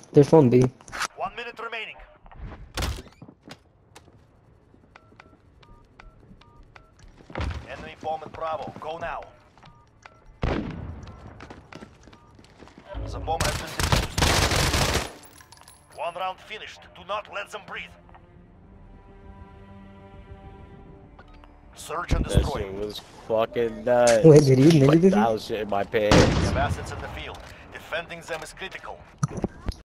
There's one B. 1 minute remaining. Enemy bomb at Bravo. Go now. The bomb has been defused. 1 round finished. Do not let them breathe. Search and That destroy. shit was fucking nuts. Wait, did he? Like, Did he? that was shit in my pants. You have assets in the field. Defending them is critical.